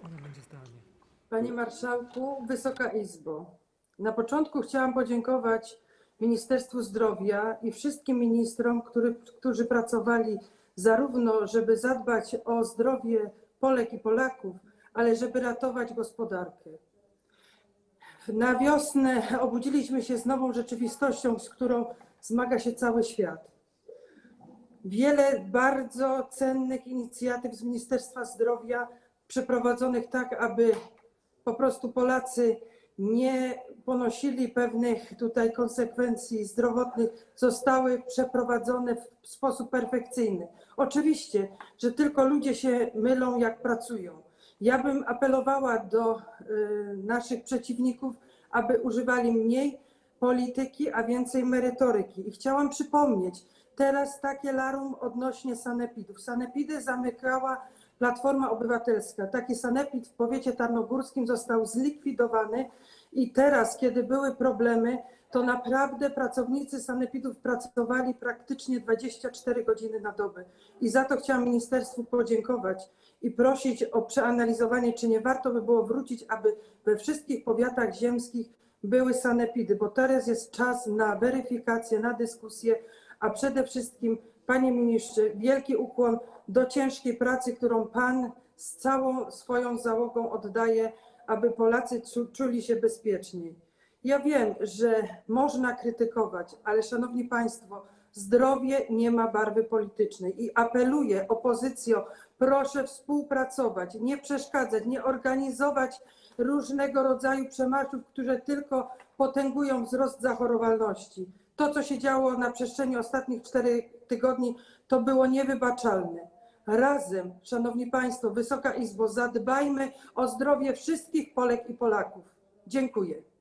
Panie Marszałku, Wysoka Izbo. Na początku chciałam podziękować Ministerstwu Zdrowia i wszystkim ministrom, którzy pracowali zarówno, żeby zadbać o zdrowie Polek i Polaków, ale żeby ratować gospodarkę. Na wiosnę obudziliśmy się z nową rzeczywistością, z którą zmaga się cały świat. Wiele bardzo cennych inicjatyw z Ministerstwa Zdrowia przeprowadzonych tak, aby po prostu Polacy nie ponosili pewnych tutaj konsekwencji zdrowotnych, zostały przeprowadzone w sposób perfekcyjny. Oczywiście, że tylko ludzie się mylą, jak pracują. Ja bym apelowała do naszych przeciwników, aby używali mniej polityki, a więcej merytoryki. I chciałam przypomnieć teraz takie larum odnośnie sanepidów. Sanepidy zamykała Platforma Obywatelska. Taki sanepid w powiecie tarnogórskim został zlikwidowany i teraz, kiedy były problemy, to naprawdę pracownicy sanepidów pracowali praktycznie 24 godziny na dobę. I za to chciałam ministerstwu podziękować i prosić o przeanalizowanie, czy nie warto by było wrócić, aby we wszystkich powiatach ziemskich były sanepidy, bo teraz jest czas na weryfikację, na dyskusję, a przede wszystkim, panie ministrze, wielki ukłon do ciężkiej pracy, którą pan z całą swoją załogą oddaje, aby Polacy czuli się bezpieczniej. Ja wiem, że można krytykować, ale szanowni państwo, zdrowie nie ma barwy politycznej i apeluję, opozycjo, proszę współpracować, nie przeszkadzać, nie organizować różnego rodzaju przemarszów, które tylko potęgują wzrost zachorowalności. To, co się działo na przestrzeni ostatnich 4 tygodni, to było niewybaczalne. Razem, szanowni państwo, Wysoka Izbo, zadbajmy o zdrowie wszystkich Polek i Polaków. Dziękuję.